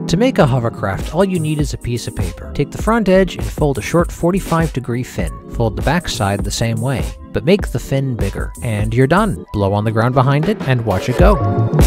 To make a hovercraft, all you need is a piece of paper. Take the front edge and fold a short 45-degree fin. Fold the back side the same way, but make the fin bigger. And you're done. Blow on the ground behind it and watch it go.